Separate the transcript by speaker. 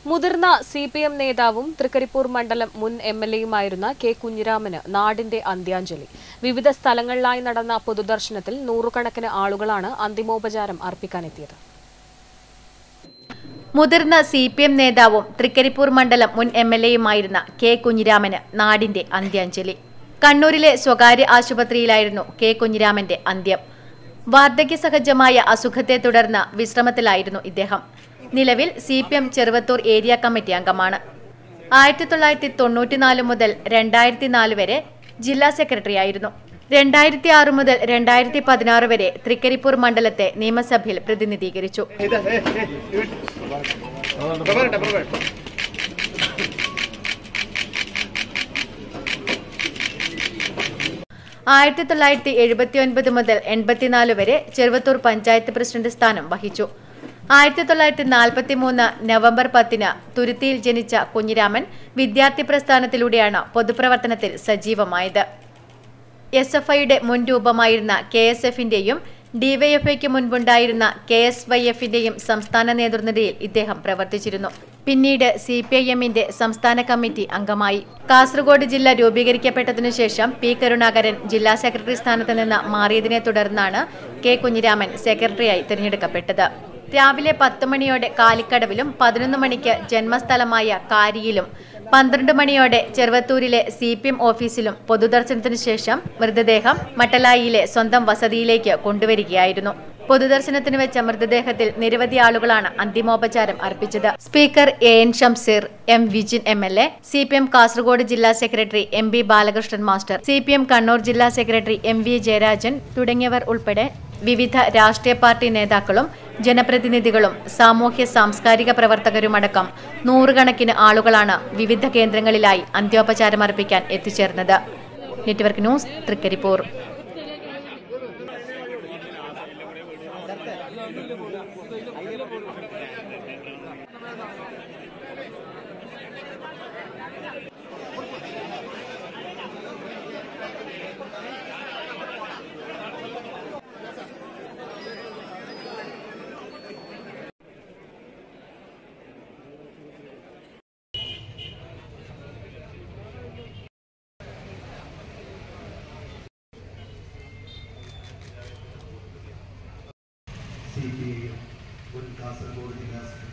Speaker 1: മുതിർന്ന സിപിഎം നേതാവും തൃക്കരിപ്പൂർ മണ്ഡലം മുൻ എംഎൽഎയുമായിരുന്ന കെ കുഞ്ഞിരാമന് നാടിന്റെ അന്ത്യാഞ്ജലി. വിവിധ സ്ഥലങ്ങളിലായി നടന്ന പൊതുദർശനത്തിൽ നൂറുകണക്കിന് ആളുകളാണ് അന്തിമോപചാരം അർപ്പിക്കാനെത്തിയത്.
Speaker 2: മുതിർന്ന സിപിഎം നേതാവും തൃക്കരിപ്പൂർ മണ്ഡലം മുൻ എംഎൽഎയുമായിരുന്ന കെ കുഞ്ഞിരാമന് നാടിന്റെ അന്ത്യാഞ്ജലി. കണ്ണൂരിലെ സ്വകാര്യ ആശുപത്രിയിലായിരുന്നു കെ കുഞ്ഞിരാമന്റെ അന്ത്യം. വാർദ്ധക്യസഹജമായ അസുഖത്തെ തുടർന്ന് വിശ്രമത്തിലായിരുന്നു ഇദ്ദേഹം. നിലവിൽ സിപിഎം ചെറുവത്തൂർ ഏരിയ കമ്മിറ്റി അംഗമാണ്. 1994 മുതൽ 2004 വരെ ജില്ലാ സെക്രട്ടറിയായിരുന്നു. 2006 മുതൽ 2016 വരെ തൃക്കരിപ്പൂർ മണ്ഡലത്തെ നിയമസഭയിൽ പ്രതിനിധീകരിച്ചു. 1979 മുതൽ 84 വരെ ചെറുവത്തൂർ പഞ്ചായത്ത് പ്രസിഡന്റ് സ്ഥാനം വഹിച്ചു. 1943 നവംബർ 10 തുരുത്തിയിൽ ജനിച്ച കുഞ്ഞിരാമൻ വിദ്യാർത്ഥി പ്രസ്ഥാനത്തിലൂടെയാണ് പൊതുപ്രവർത്തനത്തിൽ സജീവമായത്. SFIയുടെ മുൻ രൂപമായിരുന്ന KSFന്റെയും DYFIക്ക് മുൻപുണ്ടായിരുന്ന KSYFന്റെയും സംസ്ഥാന നേതൃനിരയിൽ ഇദ്ദേഹം പ്രവർത്തിച്ചിരുന്നു. പിന്നീട് CPIMന്റെ സംസ്ഥാന കമ്മിറ്റി അംഗമായി. കാസർഗോഡ് ജില്ല രൂപീകരിക്കപ്പെട്ടതിനു ശേഷം P. കരുണാകരൻ ജില്ലാ സെക്രട്ടറി സ്ഥാനത്ത് നിന്ന് മാറിയതിനെ തുടർന്നാണ് കെ കുഞ്ഞിരാമൻ സെക്രട്ടറിയായി തിരഞ്ഞെടുക്കപ്പെട്ടത്. രാവിലെ 10 മണിയോടെ കാലിക്കടവിലും 11 മണിക്ക് ജന്മസ്ഥലമായ കാരിയിലും 12 മണിയോടെ ചെറുവത്തൂരിലെ CPM ഓഫീസിലും പൊതുദർശനത്തിനു ശേഷം മൃതദേഹം മട്ടലായിലെ സ്വന്തം വസതിയിലേക്ക് കൊണ്ടുവരികയായിരുന്നു. പൊതുദർശനത്തിന് വെച്ച മൃതദേഹത്തിൽ നിരവധി ആളുകളാണ് അന്തിമോപചാരം അർപ്പിച്ചത്. Speaker AN Shamseer, M. Vijin MLA, CPM Kasaragod ജില്ലാ secretary MB Balakrishnan master, CPM Kannur ജില്ലാ സെക്രട്ടറി MV ജയരാജൻ തുടങ്ങിയവർ ഉൾപ്പെടെ വിവിധ രാഷ്ട്രീയ പാർട്ടി നേതാക്കളും ജനപ്രതിനിധികളും സാമൂഹ്യ സാംസ്കാരിക പ്രവർത്തകരുമടക്കം നൂറുകണക്കിന് ആളുകളാണ് വിവിധ കേന്ദ്രങ്ങളിലായി അന്ത്യോപചാരമർപ്പിക്കാൻ എത്തിച്ചേർന്നത്. Network news, Trikaripur.
Speaker 3: CPI Kasaragod ജില്ലാ